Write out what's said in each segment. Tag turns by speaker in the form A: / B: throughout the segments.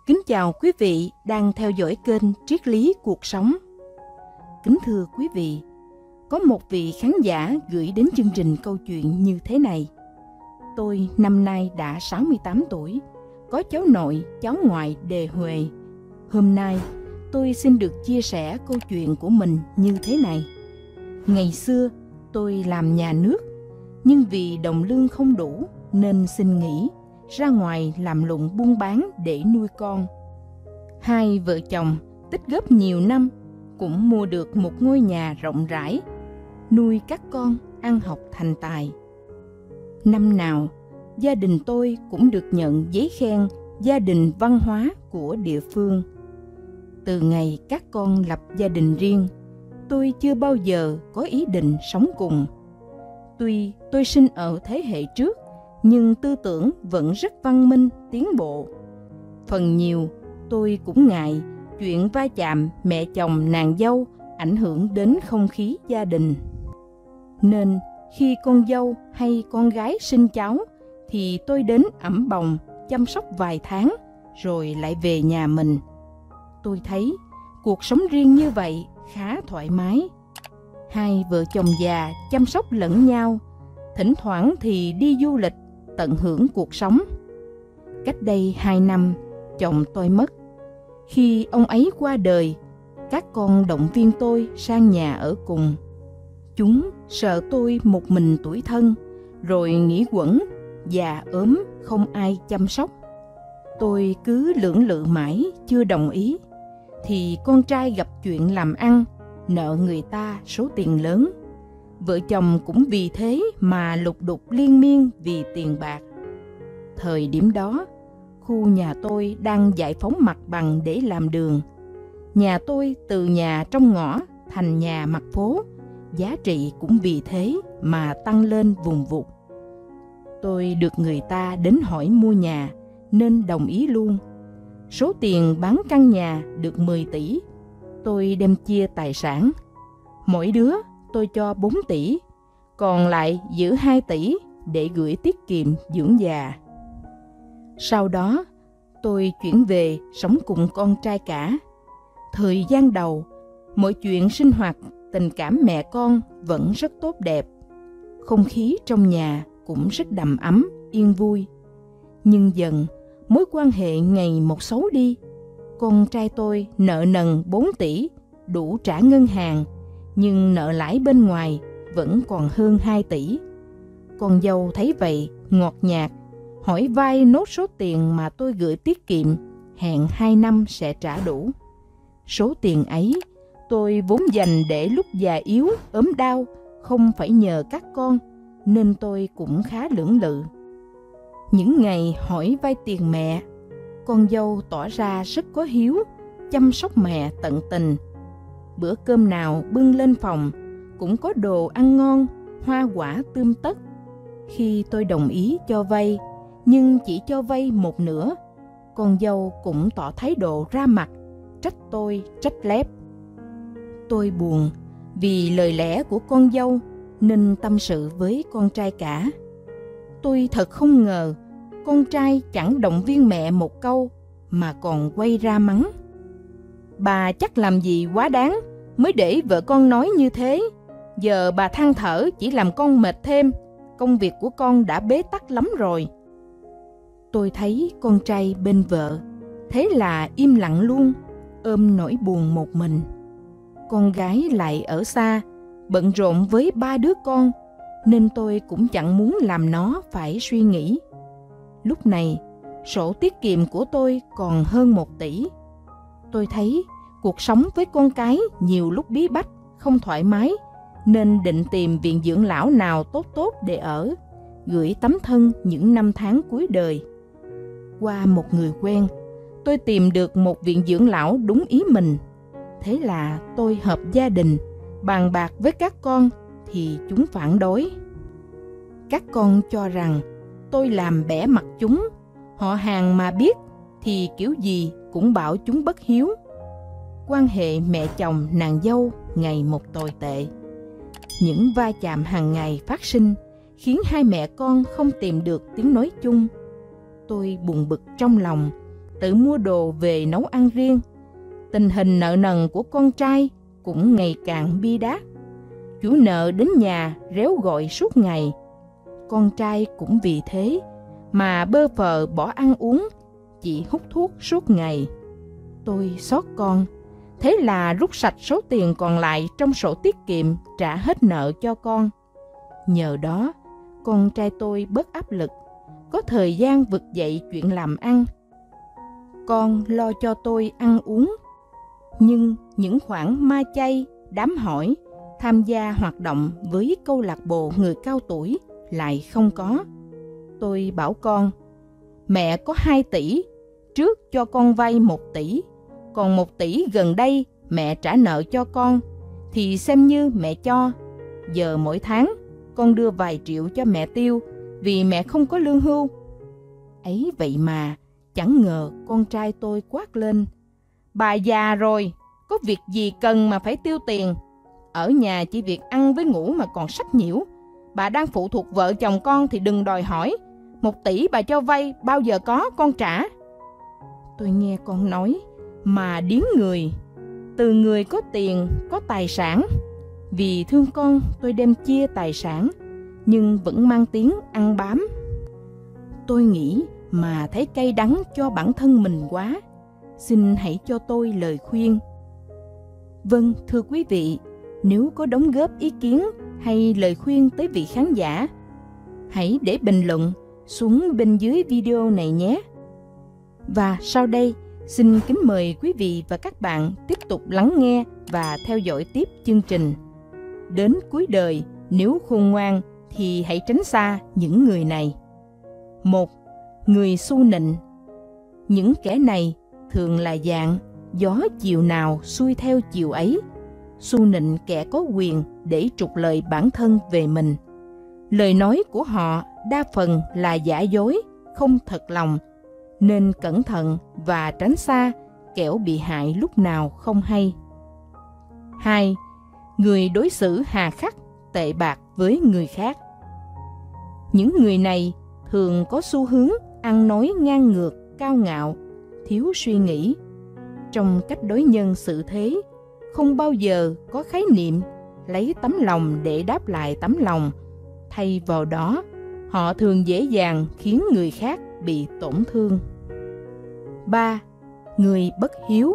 A: Kính chào quý vị đang theo dõi kênh Triết lý cuộc sống. Kính thưa quý vị, có một vị khán giả gửi đến chương trình câu chuyện như thế này. Tôi năm nay đã 68 tuổi, có cháu nội, cháu ngoại đề huề. Hôm nay, tôi xin được chia sẻ câu chuyện của mình như thế này. Ngày xưa, tôi làm nhà nước, nhưng vì đồng lương không đủ nên xin nghỉ, ra ngoài làm lụng buôn bán để nuôi con. Hai vợ chồng tích góp nhiều năm cũng mua được một ngôi nhà rộng rãi, nuôi các con ăn học thành tài. Năm nào, gia đình tôi cũng được nhận giấy khen gia đình văn hóa của địa phương. Từ ngày các con lập gia đình riêng, tôi chưa bao giờ có ý định sống cùng. Tuy tôi sinh ở thế hệ trước, nhưng tư tưởng vẫn rất văn minh, tiến bộ. Phần nhiều, tôi cũng ngại chuyện va chạm mẹ chồng nàng dâu ảnh hưởng đến không khí gia đình. Nên khi con dâu hay con gái sinh cháu, thì tôi đến ẵm bồng, chăm sóc vài tháng, rồi lại về nhà mình. Tôi thấy cuộc sống riêng như vậy khá thoải mái. Hai vợ chồng già chăm sóc lẫn nhau, thỉnh thoảng thì đi du lịch, tận hưởng cuộc sống. Cách đây 2 năm, chồng tôi mất. Khi ông ấy qua đời, các con động viên tôi sang nhà ở cùng. Chúng sợ tôi một mình tủi thân, rồi nghĩ quẩn, già ốm không ai chăm sóc. Tôi cứ lưỡng lự mãi chưa đồng ý, thì con trai gặp chuyện làm ăn, nợ người ta số tiền lớn. Vợ chồng cũng vì thế mà lục đục liên miên vì tiền bạc. Thời điểm đó, khu nhà tôi đang giải phóng mặt bằng để làm đường. Nhà tôi từ nhà trong ngõ thành nhà mặt phố, giá trị cũng vì thế mà tăng lên vùng vụt. Tôi được người ta đến hỏi mua nhà nên đồng ý luôn. Số tiền bán căn nhà được 10 tỷ. Tôi đem chia tài sản. Mỗi đứa tôi cho 4 tỷ, còn lại giữ 2 tỷ để gửi tiết kiệm dưỡng già. Sau đó, tôi chuyển về sống cùng con trai cả. Thời gian đầu, mọi chuyện sinh hoạt, tình cảm mẹ con vẫn rất tốt đẹp. Không khí trong nhà cũng rất đầm ấm, yên vui. Nhưng dần, mối quan hệ ngày một xấu đi. Con trai tôi nợ nần 4 tỷ, đủ trả ngân hàng, nhưng nợ lãi bên ngoài vẫn còn hơn 2 tỷ. Con dâu thấy vậy, ngọt nhạt, hỏi vay nốt số tiền mà tôi gửi tiết kiệm, hẹn 2 năm sẽ trả đủ. Số tiền ấy, tôi vốn dành để lúc già yếu, ốm đau, không phải nhờ các con, nên tôi cũng khá lưỡng lự. Những ngày hỏi vay tiền mẹ, con dâu tỏ ra rất có hiếu, chăm sóc mẹ tận tình. Bữa cơm nào bưng lên phòng cũng có đồ ăn ngon, hoa quả tươm tất. Khi tôi đồng ý cho vay, nhưng chỉ cho vay một nửa, con dâu cũng tỏ thái độ ra mặt, trách tôi trách lép. Tôi buồn vì lời lẽ của con dâu nên tâm sự với con trai cả. Tôi thật không ngờ con trai chẳng động viên mẹ một câu mà còn quay ra mắng. Bà chắc làm gì quá đáng mới để vợ con nói như thế. Giờ bà than thở chỉ làm con mệt thêm. Công việc của con đã bế tắc lắm rồi. Tôi thấy con trai bên vợ, thế là im lặng luôn, ôm nỗi buồn một mình. Con gái lại ở xa, bận rộn với 3 đứa con, nên tôi cũng chẳng muốn làm nó phải suy nghĩ. Lúc này, sổ tiết kiệm của tôi còn hơn 1 tỷ. Tôi thấy cuộc sống với con cái nhiều lúc bí bách, không thoải mái, nên định tìm viện dưỡng lão nào tốt tốt để ở, gửi tấm thân những năm tháng cuối đời. Qua một người quen, tôi tìm được một viện dưỡng lão đúng ý mình. Thế là tôi họp gia đình, bàn bạc với các con thì chúng phản đối. Các con cho rằng tôi làm bẽ mặt chúng, họ hàng mà biết thì kiểu gì cũng bảo chúng bất hiếu. Quan hệ mẹ chồng nàng dâu ngày một tồi tệ. Những va chạm hàng ngày phát sinh khiến hai mẹ con không tìm được tiếng nói chung. Tôi buồn bực trong lòng, tự mua đồ về nấu ăn riêng. Tình hình nợ nần của con trai cũng ngày càng bi đát. Chủ nợ đến nhà réo gọi suốt ngày. Con trai cũng vì thế mà bơ phờ bỏ ăn uống, chỉ hút thuốc suốt ngày. Tôi xót con, thế là rút sạch số tiền còn lại trong sổ tiết kiệm trả hết nợ cho con. Nhờ đó, con trai tôi bớt áp lực, có thời gian vực dậy chuyện làm ăn. Con lo cho tôi ăn uống, nhưng những khoản ma chay, đám hỏi, tham gia hoạt động với câu lạc bộ người cao tuổi lại không có. Tôi bảo con, mẹ có 2 tỷ, trước cho con vay 1 tỷ, còn 1 tỷ gần đây mẹ trả nợ cho con, thì xem như mẹ cho. Giờ mỗi tháng con đưa vài triệu cho mẹ tiêu, vì mẹ không có lương hưu. Ấy vậy mà, chẳng ngờ con trai tôi quát lên, bà già rồi, có việc gì cần mà phải tiêu tiền? Ở nhà chỉ việc ăn với ngủ mà còn sách nhiễu. Bà đang phụ thuộc vợ chồng con thì đừng đòi hỏi. 1 tỷ bà cho vay bao giờ có con trả. Tôi nghe con nói mà điếng người. Từ người có tiền, có tài sản. Vì thương con tôi đem chia tài sản, nhưng vẫn mang tiếng ăn bám. Tôi nghĩ mà thấy cay đắng cho bản thân mình quá. Xin hãy cho tôi lời khuyên. Vâng, thưa quý vị, nếu có đóng góp ý kiến hay lời khuyên tới vị khán giả, hãy để bình luận xuống bên dưới video này nhé. Và sau đây, xin kính mời quý vị và các bạn tiếp tục lắng nghe và theo dõi tiếp chương trình. Đến cuối đời, nếu khôn ngoan thì hãy tránh xa những người này. 1. Người xu nịnh. Những kẻ này thường là dạng gió chiều nào xuôi theo chiều ấy, xu nịnh kẻ có quyền để trục lợi bản thân về mình. Lời nói của họ đa phần là giả dối, không thật lòng, nên cẩn thận và tránh xa, kẻo bị hại lúc nào không hay. 2. Người đối xử hà khắc, tệ bạc với người khác. Những người này thường có xu hướng ăn nói ngang ngược, cao ngạo, thiếu suy nghĩ. Trong cách đối nhân xử thế, không bao giờ có khái niệm lấy tấm lòng để đáp lại tấm lòng. Thay vào đó, họ thường dễ dàng khiến người khác bị tổn thương. 3. Người bất hiếu.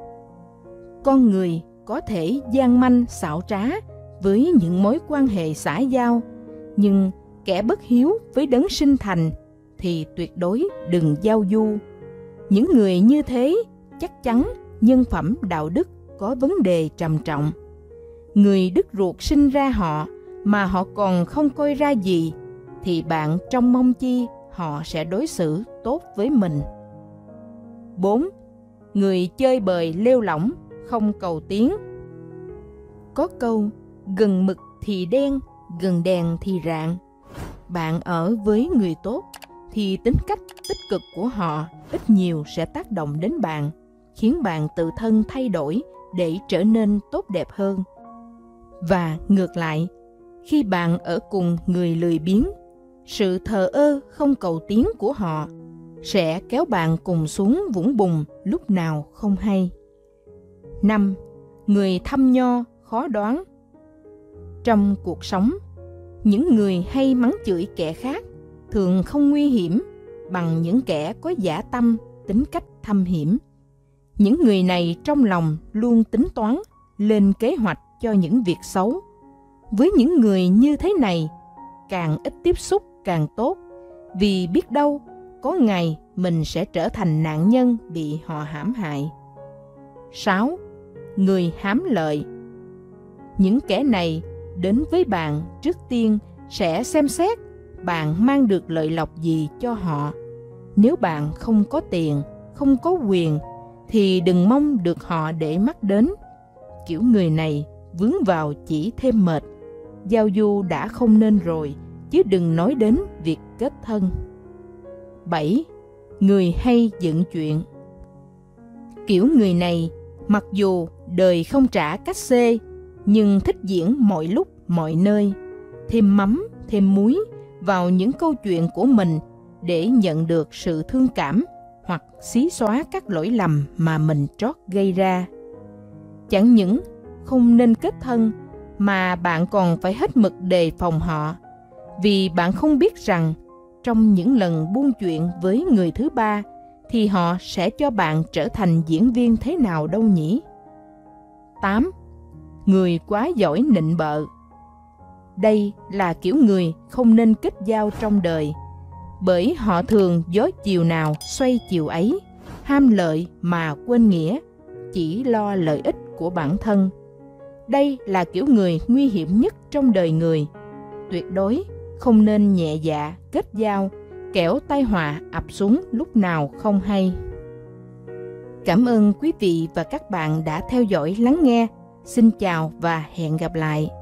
A: Con người có thể gian manh xảo trá với những mối quan hệ xã giao, nhưng kẻ bất hiếu với đấng sinh thành thì tuyệt đối đừng giao du. Những người như thế chắc chắn nhân phẩm đạo đức có vấn đề trầm trọng. Người đứt ruột sinh ra họ mà họ còn không coi ra gì, thì bạn trông mong chi họ sẽ đối xử tốt với mình. 4. Người chơi bời lêu lỏng, không cầu tiến. Có câu, gần mực thì đen, gần đèn thì rạng. Bạn ở với người tốt thì tính cách tích cực của họ ít nhiều sẽ tác động đến bạn, khiến bạn tự thân thay đổi để trở nên tốt đẹp hơn. Và ngược lại, khi bạn ở cùng người lười biếng, sự thờ ơ không cầu tiến của họ sẽ kéo bạn cùng xuống vũng bùn lúc nào không hay. 5. Người thăm nho, khó đoán. Trong cuộc sống, những người hay mắng chửi kẻ khác thường không nguy hiểm bằng những kẻ có dã tâm, tính cách thâm hiểm. Những người này trong lòng luôn tính toán, lên kế hoạch cho những việc xấu. Với những người như thế này, càng ít tiếp xúc càng tốt, vì biết đâu có ngày mình sẽ trở thành nạn nhân bị họ hãm hại. 6. Người hám lợi. Những kẻ này đến với bạn trước tiên sẽ xem xét bạn mang được lợi lộc gì cho họ. Nếu bạn không có tiền, không có quyền, thì đừng mong được họ để mắt đến. Kiểu người này vướng vào chỉ thêm mệt. Giao du đã không nên rồi, chứ đừng nói đến việc kết thân. 7. Người hay dựng chuyện. Kiểu người này, mặc dù đời không trả cách xê, nhưng thích diễn mọi lúc, mọi nơi, thêm mắm, thêm muối vào những câu chuyện của mình để nhận được sự thương cảm hoặc xí xóa các lỗi lầm mà mình trót gây ra. Chẳng những không nên kết thân, mà bạn còn phải hết mực đề phòng họ, vì bạn không biết rằng trong những lần buôn chuyện với người thứ ba thì họ sẽ cho bạn trở thành diễn viên thế nào đâu nhỉ? 8. Người quá giỏi nịnh bợ. Đây là kiểu người không nên kết giao trong đời, bởi họ thường gió chiều nào xoay chiều ấy, ham lợi mà quên nghĩa, chỉ lo lợi ích của bản thân. Đây là kiểu người nguy hiểm nhất trong đời người. Tuyệt đối không nên nhẹ dạ kết giao, kẻo tai họa ập xuống lúc nào không hay. Cảm ơn quý vị và các bạn đã theo dõi lắng nghe. Xin chào và hẹn gặp lại.